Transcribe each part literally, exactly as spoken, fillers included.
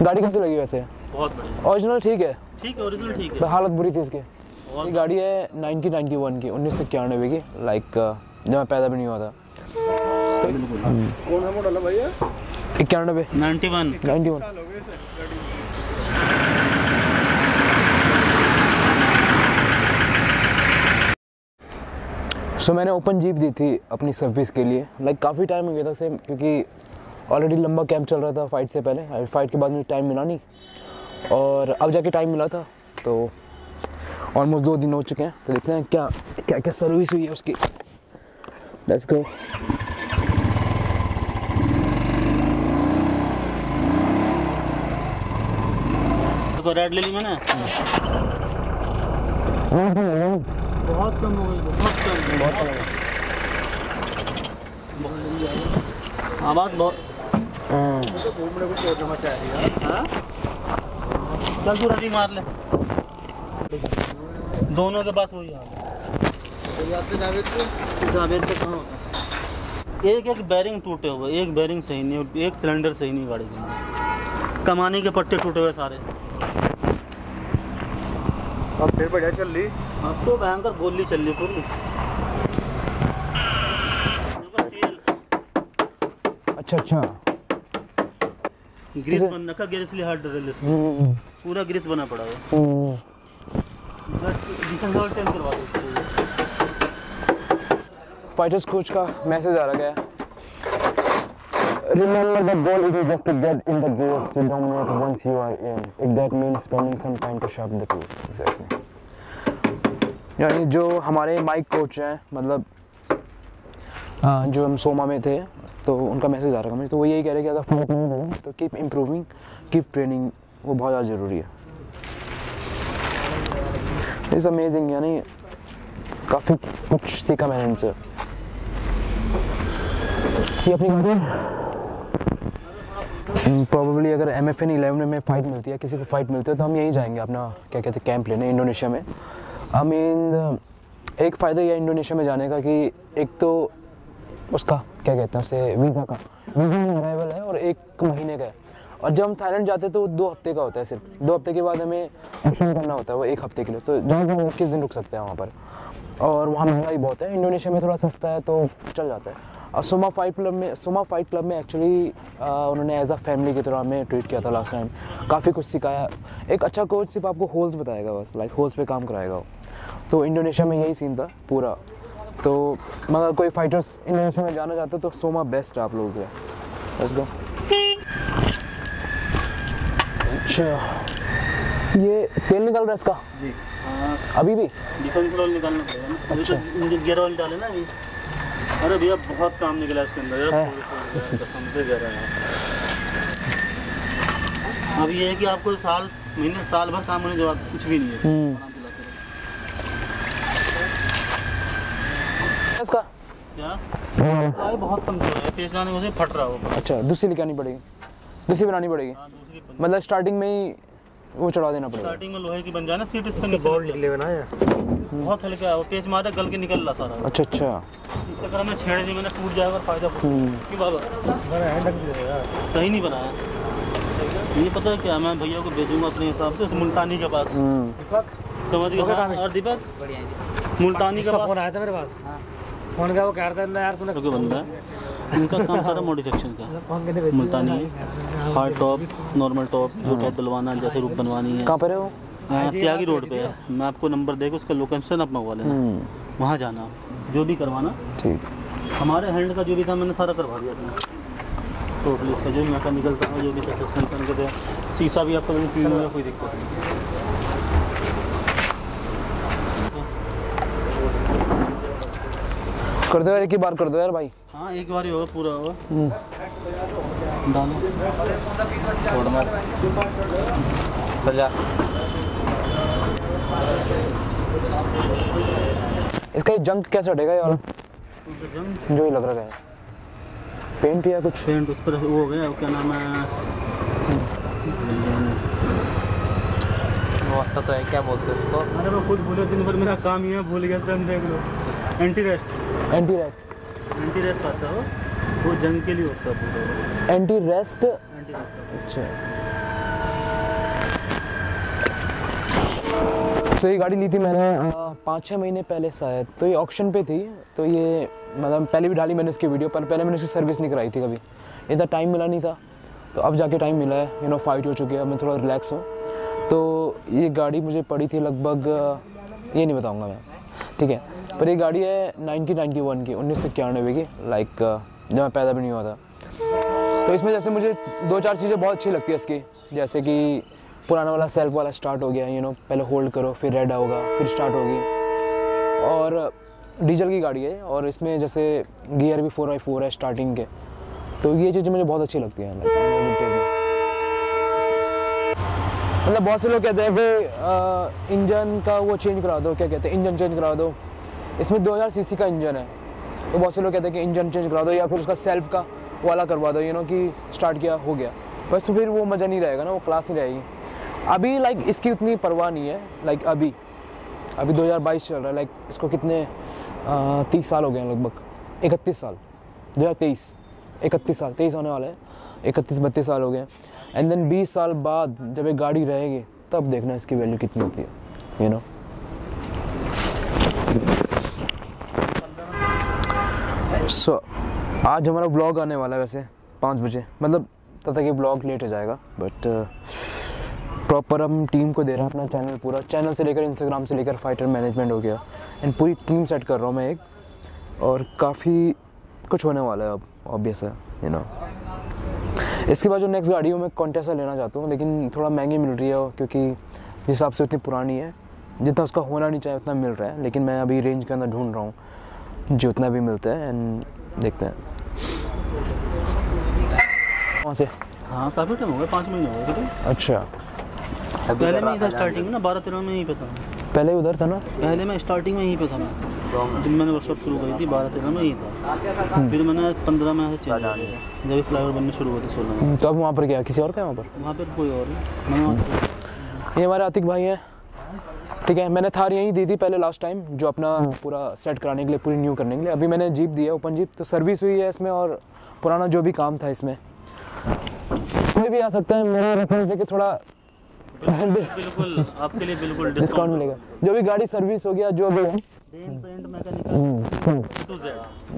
गाड़ी कैसी लगी वैसे? बहुत बढ़िया। ओरिजिनल ठीक है? ठीक है, ओरिजिनल ठीक है। हालत बुरी थी इसकी। ये गाड़ी है नाइनटीन नाइंटी वन की, उन्नीस सौ इक्यानवे की, लाइक जब मैं पैदा भी नहीं हुआ था। तो कौन सा मॉडल है भैया? इक्यानवे ninety one ninety one. So मैंने ओपन जीप दी थी अपनी सर्विस के लिए, लाइक काफ़ी टाइम हो गया था सेम, क्योंकि ऑलरेडी लंबा कैंप चल रहा था फाइट से पहले। फाइट के बाद मुझे टाइम मिला नहीं और अब जाके टाइम मिला था, तो ऑलमोस्ट दो दिन हो चुके हैं। तो देखते हैं क्या क्या क्या सर्विस हुई है उसकी। Let's go. तो रेड ले ली मैंने। बहुत कम हो गई, बहुत कम, बहुत कम। आवाज़ बहुत। चल तू रवि मार ले। दोनों के पास वही हाल है। जावेद पे कहाँ होता? एक एक बैरिंग टूटे हुए, एक बैरिंग सही नहीं, एक सिलेंडर सही नहीं गाड़ी के अंदर। कमानी के पट्टे टूटे हुए सारे। अब फिर बढ़िया चल रही। अब तो भयंकर गोली चल रही पूरी। अच्छा अच्छा, ग्रीस बन रखा, ग्रीस लिए हार्ड ड्रिल इसमें पूरा ग्रीस बना पड़ा है। करवा दो। फाइटर्स कोच का मैसेज आ रहा है। Remember the goal is just to get in the gears to dominate once you are in. If that means spending some time to sharpen the tool. Exactly. यानी जो हमारे माइक कोच हैं, मतलब आ, जो हम सोमा में थे, तो उनका मैसेज आ रहा है मुझे, तो वो यही कह रहे हैं कि अगर फाइट नहीं हो तो कीप इम्प्रूविंग, कीप ट्रेनिंग, वो बहुत ज़्यादा ज़रूरी है। इट्स अमेजिंग, यानी काफ़ी कुछ सीखा मैंने इनसे। ये अपनी गाड़ी प्रॉबेबली अगर एम एफ एन इलेवन में फ़ाइट मिलती है, किसी को फ़ाइट मिलती है, तो हम यहीं जाएंगे अपना क्या कहते हैं कैंप लेने इंडोनेशिया में। आई मीन एक फ़ायदा यह इंडोनेशिया में जाने का कि एक तो उसका क्या कहते हैं उसे वीज़ा का वीज़ा अराइवल है और एक महीने का है, और जब हम थाईलैंड जाते हैं तो दो हफ्ते का होता है सिर्फ। दो हफ्ते के बाद हमें एक्शन करना होता है वो एक हफ्ते के लिए, तो जहाँ जहाँ किस दिन रुक सकते हैं वहाँ पर, और वहाँ महंगाई बहुत है। इंडोनेशिया में थोड़ा सस्ता है तो चल जाता है। और सोमा फाइट क्लब में सोमा फाइट क्लब में एक्चुअली उन्होंने एज अ फैमिली की तरह हमें ट्रीट किया था लास्ट टाइम, काफ़ी कुछ सिखाया। एक अच्छा कोच सिर्फ आपको होल्स बताएगा, बस लाइक होल्स पे काम कराएगा वो। तो इंडोनेशिया में यही सीन था पूरा। तो मगर कोई फाइटर्स इंडोनेशिया में जाना चाहते तो सोमा बेस्ट है आप लोगों के लिए। Let's go. अच्छा, ये तेल निकल रहा है इसका जी? हाँ। अभी भी डिफेंस रोल निकालना पड़ेगा ना। अभी तो गियर ऑयल डाले ना अभी। अरे भैया बहुत काम निकला इसके अंदर यार, समझे जा रहा है। अब ये है कि आपको साल महीने साल भर काम होने के बाद कुछ भी नहीं है। इसका क्या आए बहुत कमजोर है, पेश जाने को फट रहा होगा। अच्छा, दूसरी निकालनी पड़ेगी, दूसरी बनानी पड़ेगी। हाँ, दूसरी मतलब स्टार्टिंग में ही वो चढ़ा देना पड़ेगा। स्टार्टिंग में लोहे की बन जाए ना सीट, इस पे बोर्ड निकले हुए ना यार, बहुत हल्का है वो, पेच मारा गल के निकल रहा सारा। अच्छा अच्छा, इस चक्कर में छेड़ दी मैंने, टूट जाएगा और फायदा कि बाबा सही नहीं बनाया। ये पता है क्या, मैं भैया को भेजूंगा अपने हिसाब से उस मुल्तानी के पास, समझ गया। और दीपक मुल्तानी का फोन आया था मेरे पास, फोन का वो कह रहा था यार तूने बंदा है, उनका काम सारा मॉडिफिकेशन का। Multani hard top, normal top, जो टॉप डलवाना जैसे रूप बनवानी है। कहाँ पर है वो? त्यागी रोड पे है। मैं आपको नंबर देकर उसका लोकेशन आप मंगवा लेना, वहाँ जाना, जो भी करवाना। ठीक, हमारे हैंड का जो भी था मैंने सारा करवा दिया था टोटली। इसका जो मैकेनिकल था, जो भी सस्पेंशन करके दिया, शीशा भी आपका क्लीन होगा, कोई दिक्कत नहीं। कर दो यार, एक ही बार कर दो यार भाई। हाँ एक बार ही होगा, पूरा होगा। डालो छोड़ना सजा। इसका ये जंग कैसे हटेगा ये वाला जो ही लग रहा है? पेंट या कुछ पेंट उस पर वो हो गया, क्या नाम है वो आता तो है, क्या बोलते हैं उसको? अरे मैं खुद भूले, दिन भर मेरा काम ही है, भूल गया। स्वयं देख लो, anti rest anti rest anti rest आता है वो, वो जंग के लिए होता है पूरा। एंटी रेस्ट, एंटी रेस्ट अच्छा। तो ये गाड़ी ली थी मैंने पाँच छः महीने पहले शायद, तो ये ऑक्शन पे थी। तो ये मतलब पहले भी डाली मैंने इसकी वीडियो, पर पहले मैंने इसकी सर्विस नहीं कराई थी कभी, इतना टाइम मिला नहीं था। तो अब जाके टाइम मिला है, यू नो फाइट हो चुकी है, अब मैं थोड़ा रिलैक्स हूँ। तो ये गाड़ी मुझे पड़ी थी लगभग, ये नहीं बताऊँगा मैं, ठीक है। पर ये गाड़ी है नाइनटीन नाइंटी वन की, उन्नीस सौ इक्यानवे की, लाइक जब मैं पैदा भी नहीं हुआ था। तो इसमें जैसे मुझे दो चार चीज़ें बहुत अच्छी लगती है इसकी, जैसे कि पुराना वाला सेल्फ वाला स्टार्ट हो गया, यू नो पहले होल्ड करो फिर रेड होगा फिर स्टार्ट होगी, और डीजल की गाड़ी है, और इसमें जैसे गियर भी फोर बाई फोर है स्टार्टिंग के। तो ये चीज़ें मुझे बहुत अच्छी लगती हैं। मतलब बहुत से लोग कहते हैं कि इंजन का वो चेंज करा दो, क्या कहते हैं इंजन चेंज करा दो। इसमें दो हज़ार सीसी का इंजन है, तो बहुत से लोग कहते हैं कि इंजन चेंज करा दो या फिर उसका सेल्फ का वाला करवा दो, यू नो कि स्टार्ट किया हो गया, बस फिर वो मज़ा नहीं रहेगा ना, वो क्लास नहीं रहेगी। अभी लाइक इसकी उतनी परवाह नहीं है, लाइक अभी अभी दो हज़ार बाईस चल रहा है, लाइक इसको कितने तीस साल हो गए हैं, लगभग इकतीस साल, दो हज़ार तेईस इकतीस साल, तेईस होने वाला है, इकतीस बत्तीस साल हो गए। एंड देन बीस साल बाद जब एक गाड़ी रहेगी तब देखना इसकी वैल्यू कितनी होती है, यू नो। सो so, आज हमारा व्लॉग आने वाला है वैसे पाँच बजे, मतलब तब तक ये व्लॉग लेट हो जाएगा, बट प्रॉपर हम टीम को दे रहे हैं अपना चैनल, पूरा चैनल से लेकर इंस्टाग्राम से लेकर फाइटर मैनेजमेंट हो गया, एंड पूरी टीम सेट कर रहा हूँ मैं एक, और काफ़ी कुछ होने वाला है अब, ऑब्वियस है, यू नो। इसके बाद जो नेक्स्ट गाड़ी हो मैं कॉन्टेसा लेना चाहता हूँ, लेकिन थोड़ा महंगी मिल रही है, क्योंकि जिस हिसाब से उतनी पुरानी है, जितना उसका होना नहीं चाहिए उतना मिल रहा है, लेकिन मैं अभी रेंज के अंदर ढूंढ रहा हूँ जो उतना भी मिलता है, एंड देखते हैं वहाँ से। हाँ काफ़ी टाइम हो गया, पाँच महीने हो गए। अच्छा, पहले मैं इधर स्टार्टिंग में ना बारह तेरह में यहीं पे था, पहले उधर था ना, पहले मैं स्टार्टिंग में यहीं पे था, मैं जब मैंने वर्कशॉप शुरू करी थी बारह तेरह में यहीं था, फिर मैंने पंद्रह में यहाँ से चेंज किया जब फ्लाईओवर बनने शुरू हुए थे सोलह में। तो अब वहाँ पर क्या किसी और का है वहाँ पर? वहाँ पर कोई और नहीं, मैं वहाँ ये हमारे आतिक भाई हैं, ठीक है। मैंने थार यहीं दी थी पहले लास्ट टाइम, जो अपना पूरा सेट कराने के लिए, पूरी न्यू करने के लिए। अभी मैंने जीप दी है, ओपन जीप, तो सर्विस हुई है इसमें, और पुराना जो भी काम था इसमें कोई भी आ सकता है, मेरा रेफरेंस देके थोड़ा बिल्कुल आपके लिए बिल्कुल डिस्काउंट मिलेगा। जो भी गाड़ी सर्विस हो गया, जो भी है paint paint mechanical to Z.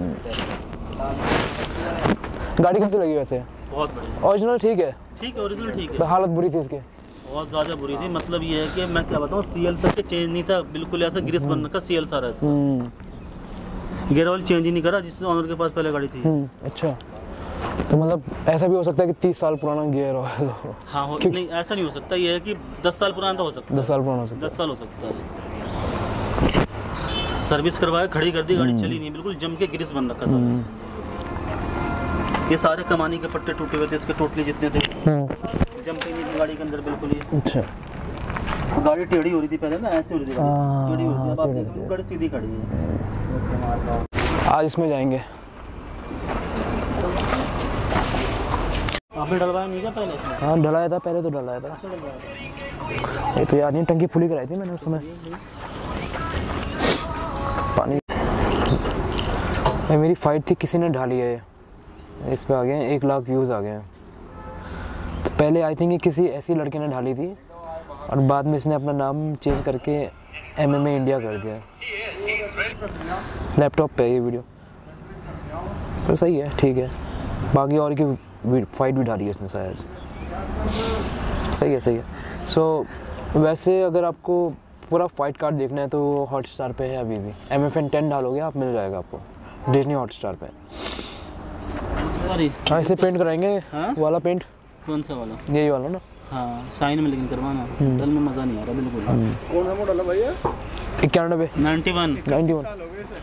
गाड़ी कैसी लगी वैसे? बहुत बढ़िया, ओरिजिनल ठीक है, ठीक है ओरिजिनल ठीक है। हालत बुरी थी इसकी, बहुत ज़्यादा बुरी थी, मतलब ये है कि मैं क्या बताऊँ, सीएल तक के चेंज नहीं था, बिल्कुल ऐसा ग्रीस बनने का सीएल सारा ऐसा, गियर ऑयल चेंज ही नहीं करा जिस ऑनर के पास पहले गाड़ी थी। अच्छा, तो मतलब ऐसा भी हो सकता है कि तीस साल पुराना गियर ऑयल हो? हाँ हो, नहीं ऐसा नहीं हो सकता, ये है कि दस साल पुराना तो हो सकता है, दस साल पुराना हो सकता है, दस साल हो सकता है। सर्विस करवाया, खड़ी कर दी, गाड़ी चली नहीं, बिल्कुल जम के ग्रीस बन रखा सारा। ये सारे कमानी के पट्टे टूटे हुए थे इसके, टोटली जितने थे जमती नहीं थी गाड़ी के अंदर बिल्कुल ही। अच्छा, गाड़ी टेढ़ी हो रही थी पहले ना, ऐसे हो रही थी गाड़ी, टेढ़ी हो रही थी, अब आप देखो गाड़ी सीधी खड़ी है। आज इसमें जाएंगे। आपने डलवाया नहीं क्या पहले इसमें? हाँ डलाया था, पहले तो डलाया था, ये तो याद नहीं, टंकी फुली कराई थी मैंने उस समय, पानी। ये मेरी फाइट थी, किसी ने ढाली है, इस पे आ गए हैं एक लाख व्यूज़ आ गए हैं। तो पहले आई थिंक किसी ऐसी लड़के ने ढाली थी, और बाद में इसने अपना नाम चेंज करके एमएमए इंडिया कर दिया। लैपटॉप पे ये वीडियो, तो सही है, ठीक है। बाकी और की फाइट भी ढाली है इसने शायद, सही है सही है। सो so, वैसे अगर आपको पूरा फाइट कार्ड देखना है तो हॉट स्टार पे है अभी भी, एम एफ एन टेन डालोगे आप, मिल जाएगा आपको डिज्नी हॉट स्टार पे। हाँ इसे पेंट कराएंगे, हाँ? वाला पेंट कौन सा वाला? यही वाला ना, हाँ साइन में लेकिन करवाना, डल में मज़ा नहीं आ रहा बिल्कुल। कौन सा मॉडल है भैया? इक्यानवे नाइन्टी वन नाइन्टी वन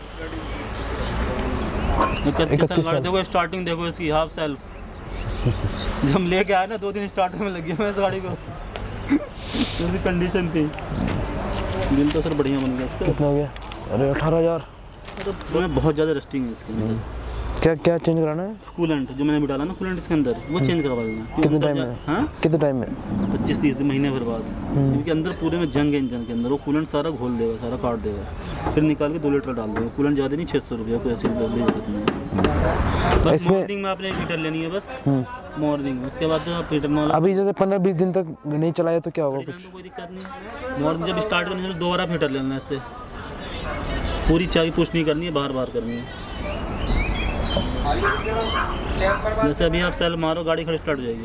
इकतीस साल। देखो स्टार्टिंग देखो इसकी, हाफ सेल्फ जब लेके आया ना दो दिन स्टार्टिंग में लगी मैं इस गाड़ी को, उसकी कंडीशन थी। बिल तो सर बढ़िया बन गया इसका। कितना हो गया? अरे अठारह हज़ार। तो बहुत ज़्यादा रस्टिंग है इसके अंदर। क्या क्या चेंज कराना है? कूलेंट जो मैंने भी डाला ना, कूलेंट इसके अंदर वो चेंज करवा देना। कितने टाइम में? हाँ कितने टाइम में? पच्चीस तीस महीने भर बाद, क्योंकि अंदर पूरे में जंग है इंजन के अंदर, वो कूलेंट सारा घोल देगा, सारा काट देगा, फिर निकाल के दो लीटर डाल देगा। कूलेंट ज़्यादा नहीं, छः सौ रुपये कोई ऐसी जरूरत नहीं। बस मॉर्निंग में आपने एक लीटर लेनी है बस, मॉर्निंग, उसके बाद जो आप रिटर्न वाला अभी जैसे पंद्रह बीस दिन तक नहीं चलाया तो क्या होगा रिटर्न कुछ? तो कोई दिक्कत नहीं। मॉर्निंग जब स्टार्ट करने से दोबारा फिटर लेना है, इससे पूरी चाबी पुश नहीं करनी है, बार बार करनी है। जैसे अभी आप सेल मारो गाड़ी खड़ी स्टार्ट हो जाएगी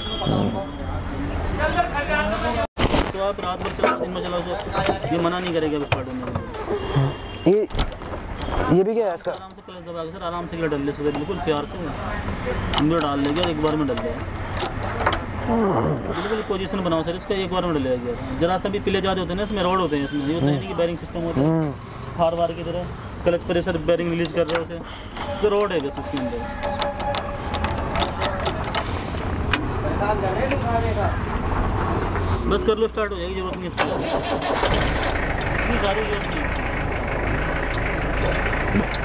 आपकी। तो आप रात भर चलाओ, दिन में चलाओ, तो ये मना नहीं करेगा अब स्टार्ट होने के लिए। ये ये भी क्या है इसका? आराम से क्लच दबा के सर आराम से डाल ले सकते, बिल्कुल प्यार से अंदर डाल लेगा और एक बार में डल जाएगा। बिल्कुल पोजीशन बनाओ सर इसका, एक बार में डलेगा। जरा सा भी पिले ज़्यादा होते हैं ना इसमें, रोड होते हैं इसमें, ये होता है नहीं कि बैरिंग सिस्टम होता है थार वार की तरह, क्लच प्रेशर बैरिंग रिलीज कर रहे हो उसे, तो रोड है बस उसके अंदर। बस कर लो स्टार्ट हो जाएगी, जरूरत नहीं है, इतनी सारी जरूरत नहीं है।